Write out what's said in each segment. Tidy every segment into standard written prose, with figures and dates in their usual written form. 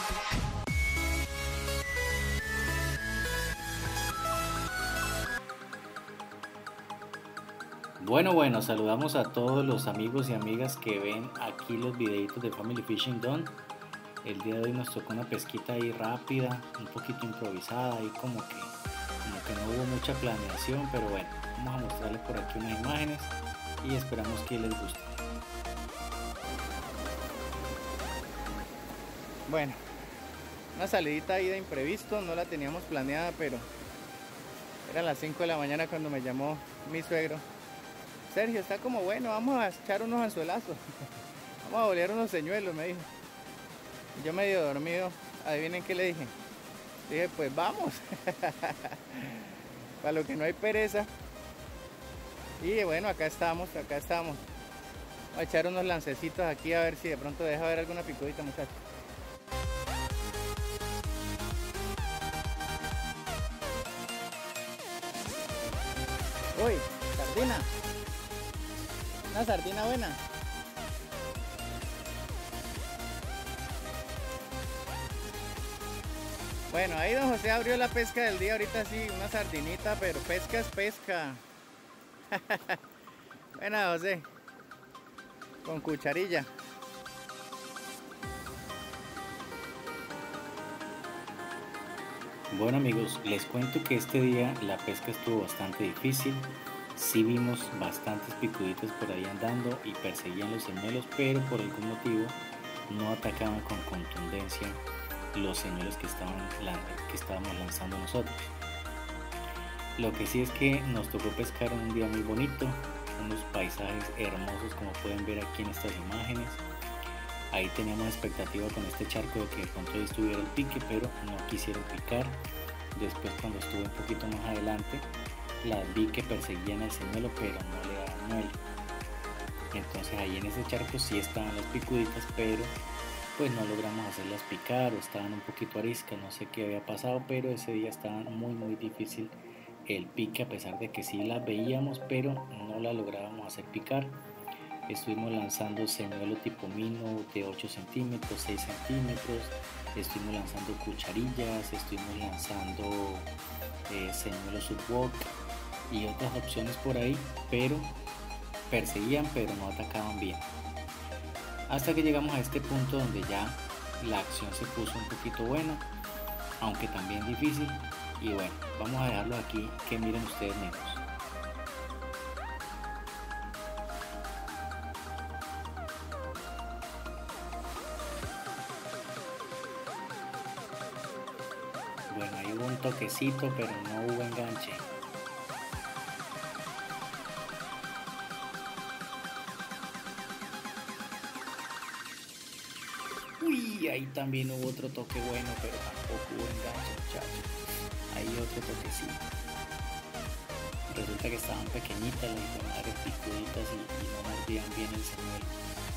Bueno, saludamos a todos los amigos y amigas que ven aquí los videitos de Family Fishing Done. El día de hoy nos tocó una pesquita ahí rápida, un poquito improvisada, ahí como que no hubo mucha planeación, pero bueno, vamos a mostrarles por aquí unas imágenes y esperamos que les guste. Bueno, una salidita ahí de imprevisto, no la teníamos planeada, pero eran las 5 de la mañana cuando me llamó mi suegro. Sergio, está como bueno, vamos a echar unos anzuelazos, vamos a bolear unos señuelos, me dijo. Yo medio dormido, adivinen qué le dije. Dije, pues vamos, para lo que no hay pereza. Y bueno, acá estamos. Vamos a echar unos lancecitos aquí a ver si de pronto deja ver alguna picudita, muchachos. Uy, sardina. Una sardina buena. Bueno, ahí don José abrió la pesca del día. Ahorita sí, una sardinita, pero pesca es pesca. Buena, José. Con cucharilla. Bueno amigos, les cuento que este día la pesca estuvo bastante difícil. Sí vimos bastantes picuditas por ahí andando y perseguían los señuelos, pero por algún motivo no atacaban con contundencia los señuelos que estábamos lanzando nosotros. Lo que sí es que nos tocó pescar en un día muy bonito, unos paisajes hermosos como pueden ver aquí en estas imágenes. Ahí teníamos expectativa con este charco de que de pronto ahí estuviera el pique, pero no quisieron picar. Después, cuando estuve un poquito más adelante, las vi que perseguían al señuelo, pero no le daban muelle. Entonces ahí en ese charco sí estaban las picuditas, pero pues no logramos hacerlas picar o estaban un poquito ariscas, no sé qué había pasado, pero ese día estaba muy difícil el pique, a pesar de que sí las veíamos, pero no la lográbamos hacer picar. Estuvimos lanzando señuelo tipo mino de 8 centímetros, 6 centímetros, estuvimos lanzando cucharillas, estuvimos lanzando señuelo subwalk y otras opciones por ahí, pero perseguían, pero no atacaban bien. Hasta que llegamos a este punto donde ya la acción se puso un poquito buena, aunque también difícil, y bueno, vamos a dejarlo aquí que miren ustedes mismos. Bueno, ahí hubo un toquecito, pero no hubo enganche. Uy, ahí también hubo otro toque bueno, pero tampoco hubo enganche, muchachos. Ahí otro toquecito. Resulta que estaban pequeñitas las madres picuditas y no mordían bien el señuelo.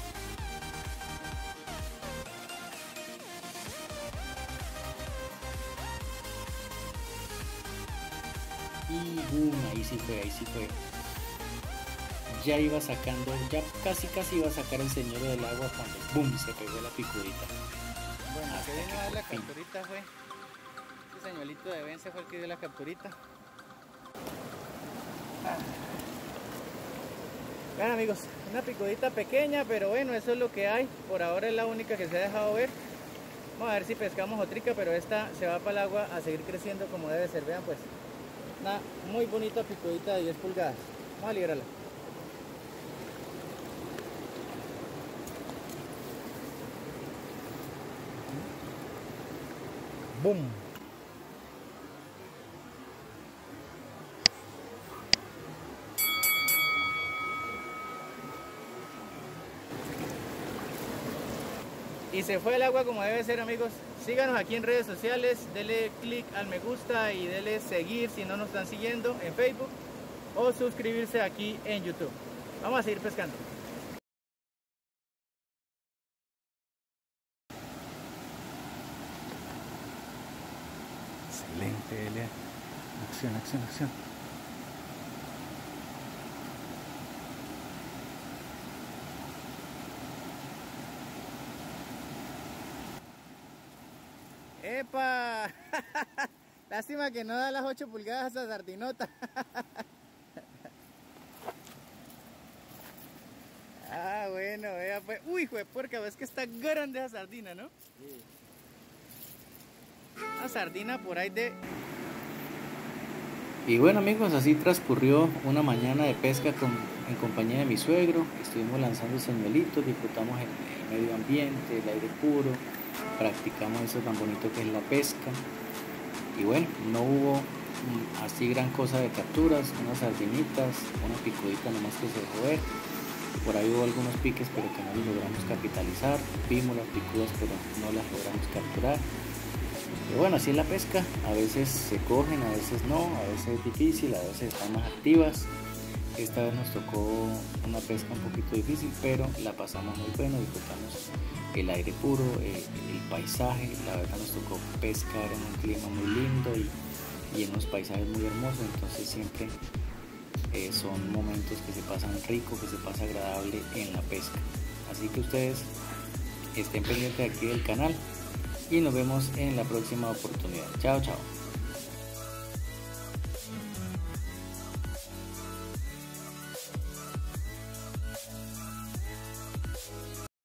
Y boom, ahí sí fue. Ya iba sacando, ya casi iba a sacar el señuelo del agua cuando boom, se pegó la picudita. Bueno, que vino a dar la capturita fue este señuelito de Vence, fue el que dio la capturita. Vean amigos, una picudita pequeña, pero bueno, eso es lo que hay. Por ahora es la única que se ha dejado ver. Vamos a ver si pescamos otrica, pero esta se va para el agua a seguir creciendo como debe ser. Vean pues, una muy bonita picudita de 10 pulgadas. Vamos a liberarla. Boom. Y se fue el agua como debe ser amigos. Síganos aquí en redes sociales, denle click al me gusta y denle seguir si no nos están siguiendo en Facebook, o suscribirse aquí en YouTube. Vamos a seguir pescando. Excelente, Elia. Acción. ¡Epa! Lástima que no da las 8 pulgadas a sardinota. Ah, bueno, vea pues. Uy, juepuerca, ves que está grande esa sardina, ¿no? Sí. Una sardina por ahí de... Y bueno amigos, así transcurrió una mañana de pesca en compañía de mi suegro. Estuvimos lanzando señuelitos, disfrutamos el medio ambiente, el aire puro, practicamos eso tan bonito que es la pesca. Y bueno, no hubo así gran cosa de capturas, unas sardinitas, una picudita nomás que se dejó ver. Por ahí hubo algunos piques pero que no los logramos capitalizar. Vimos las picudas pero no las logramos capturar. Pero bueno, así es la pesca, a veces se cogen, a veces no, a veces es difícil, a veces están más activas. Esta vez nos tocó una pesca un poquito difícil, pero la pasamos muy bueno, disfrutamos el aire puro, el paisaje. La verdad nos tocó pescar en un clima muy lindo y en unos paisajes muy hermosos, entonces siempre son momentos que se pasan rico, que se pasa agradable en la pesca. Así que ustedes estén pendientes aquí del canal y nos vemos en la próxima oportunidad. Chao, chao.